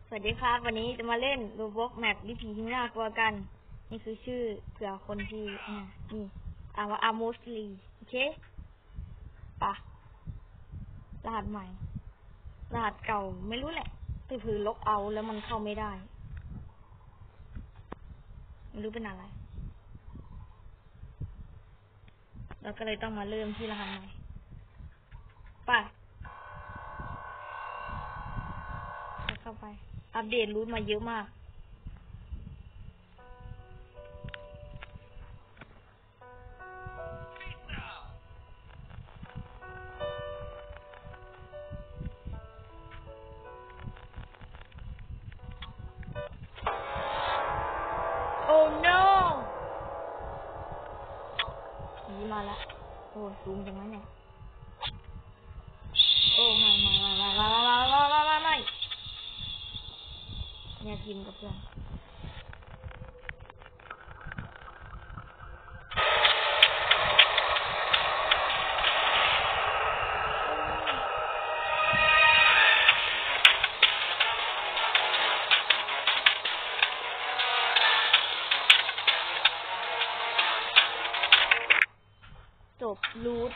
สวัสดีครับวันนี้จะมาเล่นโรบล็อกแมปวิธีที่น่ากลัวกันนี่คือชื่อเผื่อคนที่นี่อ่านว่าอาร์โมสลีโอเคปะรหัสใหม่รหัสเก่าไม่รู้แหละถือลบเอาแล้วมันเข้าไม่ได้ไม่รู้เป็นอะไรเราก็เลยต้องมาเริ่มที่รหัสใหม่ไปเข้าไปอัปเดตรูทมาเยอะมากโอ้ no ผีมาแล้วโอ้ซูมจังวะเนี่ยโอ้ไม่เนี่ยทีมกับเพื่อนจบรูท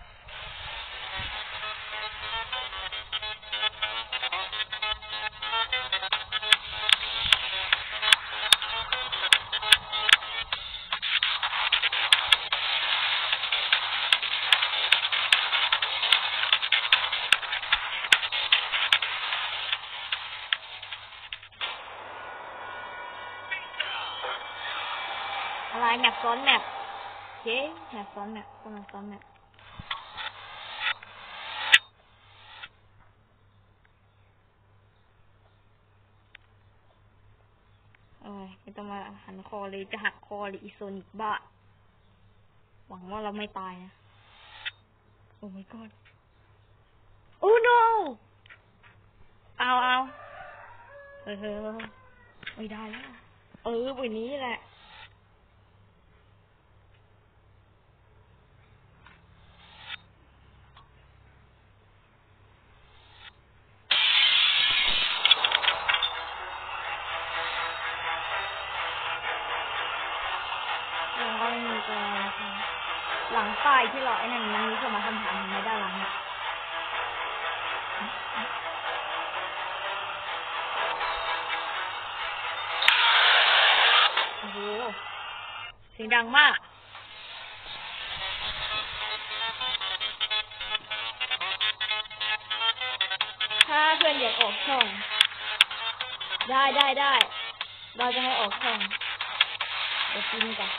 อะไรแมปซ้อนแมปโอเคแมปซ้อนแมปกำลังซ้อนแมปไม่ต้องมาหันคอเลยจะหักคอเลยอีโซนิกบ้าหวังว่าเราไม่ตายนะโอ้ my god โอ้ no เอาไม่ได้แล้ววันนี้แหละหลังป้ายที่เราไอ้นั่นมันมีเข้ามาคำถามทำไมด้านหลังโอ้โหเสียงดังมากถ้าเพื่อนอยากออกช่องได้เราจะให้ออกช่องเดี๋ยวกินกัน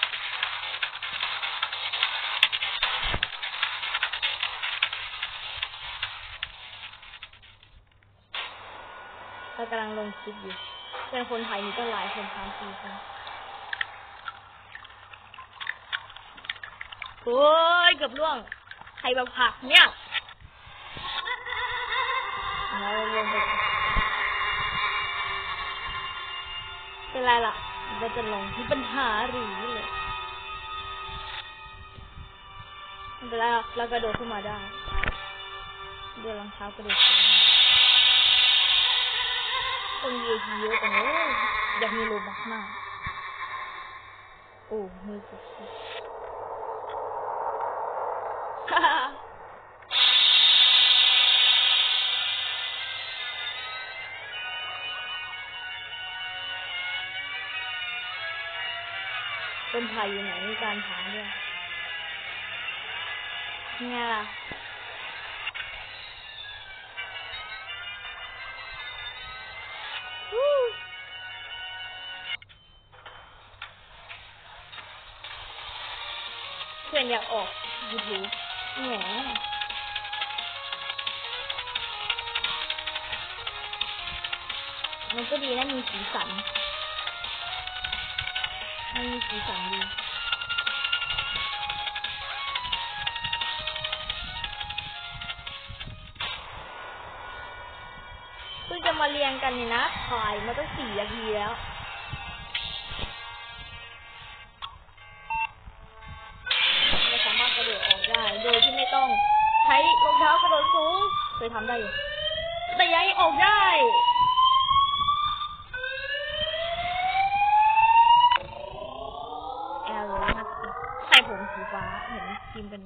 เรากำลังลงคลิปอยู่เป็นคนไทยมีก็หลายคน3-4 คนโอ้ยเกือบล่วงใครมาผักเนี่ยเราลงไปเป็นไรล่ะเราจะลงที่ปัญหาหรือเลยไม่เป็นไรเรากระโดดขึ้นมาได้ด้วยรองเท้ากระโดดขึ้นมาต้องเยอะเยอะจังเลยอยากมีโลบักมากโอ้มือสุดต้นไผ่อยู่ไหนมีการถามด้วยเนี่ยล่ะเพื่อนอยากออกยูทูบแหมมันก็ดีนะมีสีสันมีสีสันดีเพิ่งจะมาเรียงกันนี่นะถ่ายมาตั้ง4 นาทีแล้วเราสามารถกระโดดออกได้โดยที่ไม่ต้องใช้รองเท้ากระโดดสูงเคยทำได้อยู่แต่ยังออกได้ทีมกัน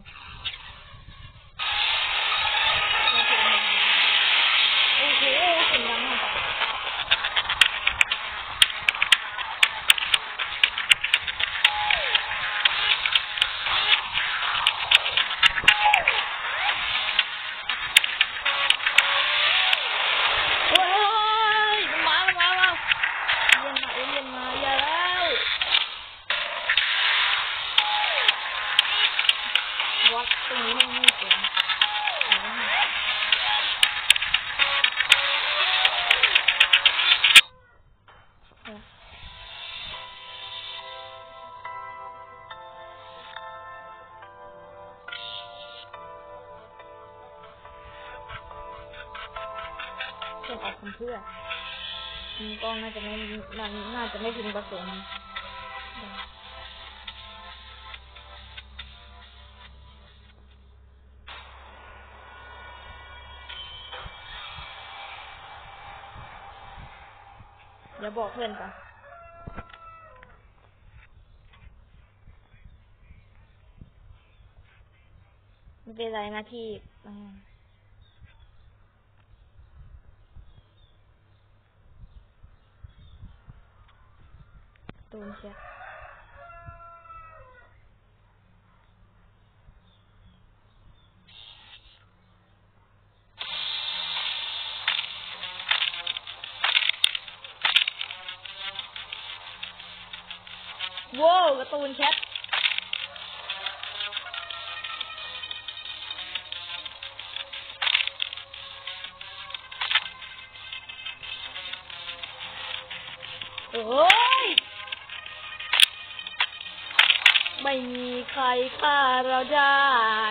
โอ้โหเสียงดังมากตรงนี้ไม่เจ๋งเพื่อออกเพื่อก็น่าจะไม่พึงประสงค์เดี๋ยวบอกเพื่อนก่อนไม่เป็นไรนะที่ตูนเชียว้าวการ์ตูนแชทโอ้ยไม่มีใครฆ่าเราได้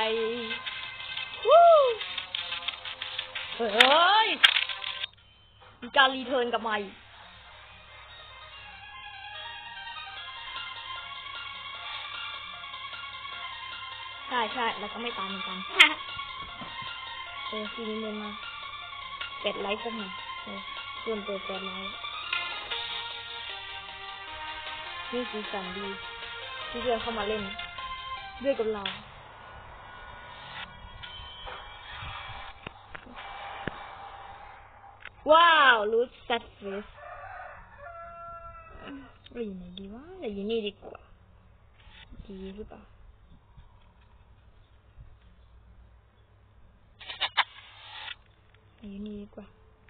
วู้เฮ้ยมีการรีเทิร์นกลับมาอีกใช่แล้วก็ไม่ตามเหมือนกันซีนี้มาเป็ดไลค์สักหน่อยส่วนเปิด8 ไลค์นี่สีสันดีที่เพื่อนเข้ามาเล่นด้วยกับเราว้าวรูทแซดเฟสเราอยู่ไหนดีวะเราอยู่นี่ดีกว่าดีหรือเปล่าอยู่นี่ดีกว่า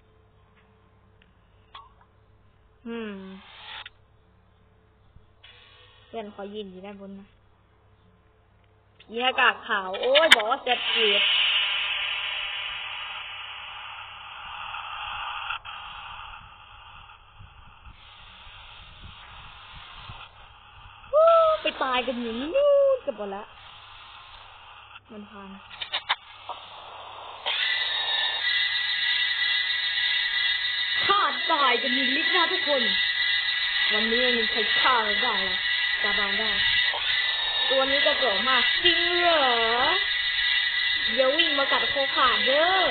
เพื่อนขอยืนอยู่ด้านบนนะผีหน้ากากขาวโอ้ยบอกว่าเจ็บเกียดไปตายกันอยู่นู่นกันหมดแล้วมันพังตายจะมีลิฟต์หน้าทุกคนวันนี้มีใครฆ่าเราได้หรอสาบานได้ตัวนี้จะโกรธมากจริงเหรอเดี๋ยววิ่งมากัดโคขาดเด้อ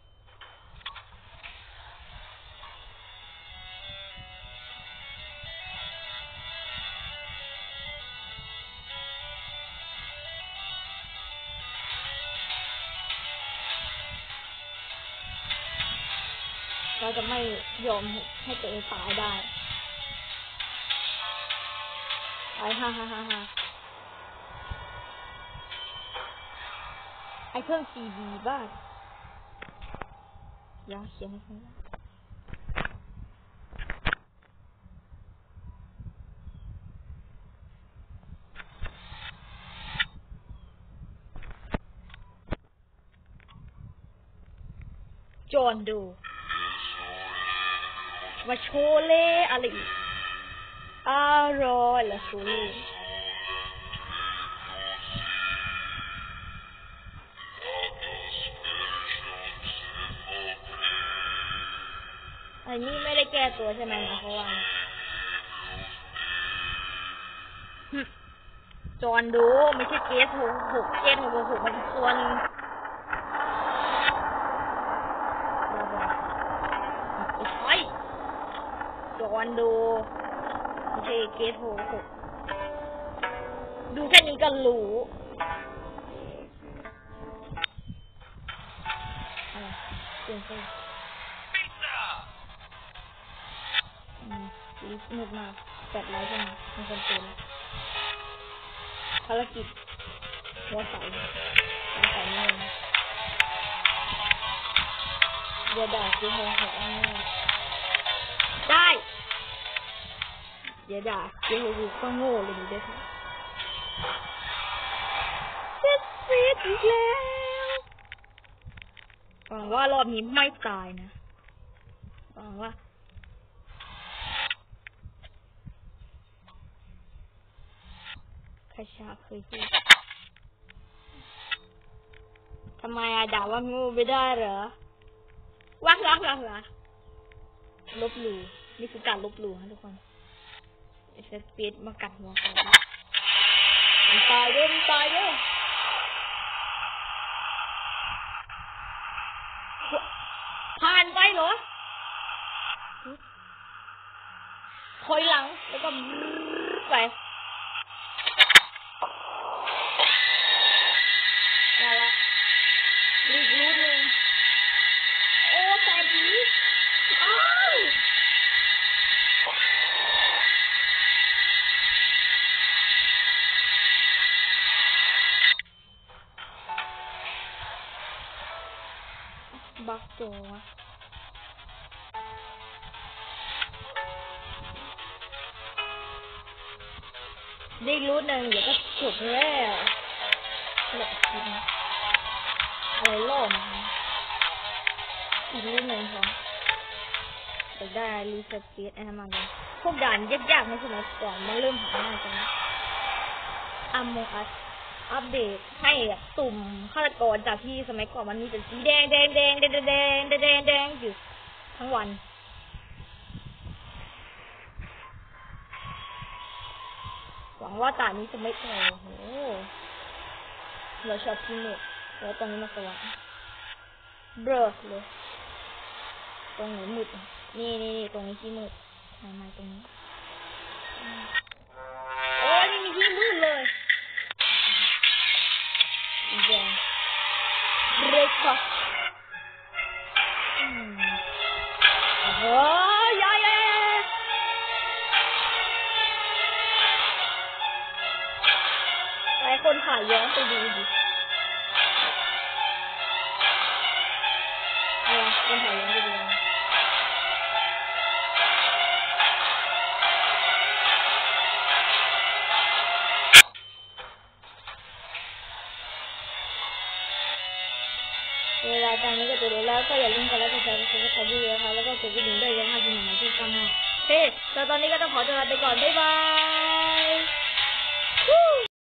เราจะไม่ยอมให้ตัวเองตายได้ไอ้ฮ่าไอ้เครื่องซีดีบ้าอย่าเขียนให้ฟังจอนดูมาโชเล่อะไรอีกอร่อยละโชเล่อันนี้ไม่ได้แก้ตัวใช่ไหมนะเพราะว่าจอนดูไม่ใช่เกส6เกส6มันอีกตัวนึงจอนดูไม่ใช่เกส6ดูแค่นี้ก็รู้สนุกมาก8 ไลค์ใช่ไหมมีคนเตือนภารกิจหัวใสเงินเดี๋ยวด่าซื้อหัวใสได้เดี๋ยวด่าซื้อหัวก็โง่เลยนี่ด้วยค่ะเสียอีกแล้วหวังว่ารอบนี้ไม่ตายนะหวังว่าคชาเคยพูดทำไมด่าว่างูไม่ได้เหรอวักลบหลู่นี่คือการลบหลู่นะทุกคนไอ้สปีดมากัดหัวเขาตายด้วยผ่านไปเหรอถอยหลังแล้วก็ไปอีกรูนึงโอ้แต่ดีบักโจได้รูนึงเดี๋ยวก็จบแล้วแหละอะไรโล่มาอีกรูนึงพอจะได้รีเซ็ตเฟสอะไรมาเลยพวกด่านยากๆในสมัยก่อนมันเริ่มหาง่ายจังAmong Us อัปเดตให้ตุ่มฆาตกรจากที่สมัยก่อนมันมีแต่สีแดงอยู่ทั้งวันหวังว่าตานี้จะไม่โอ้โหเราชอบที่มืดแล้วตรงนี้มาสว่างเบลอเลยตรงไหนมืดนี่ตรงนี้ที่มืดมาตรงนี้โอ้ยนี่มีที่มืดเลยแดงเบรกฟาสโอ้ยยหลายคนถ่ายย้อนไปดูดิคนถ่ายย้อนไปดูเวลาตอนนี้ก็จะดูแล้วก็อย่าลืมกดไลค์กดแชร์กดซับสไครบ์ด้วยนะคะแล้วก็กดกระดิ่งด้วยนะคะที่หนึ่งที่ทำให้เฮ้แต่ตอนนี้ก็ต้องขอตัวลาไปก่อนบ๊ายบาย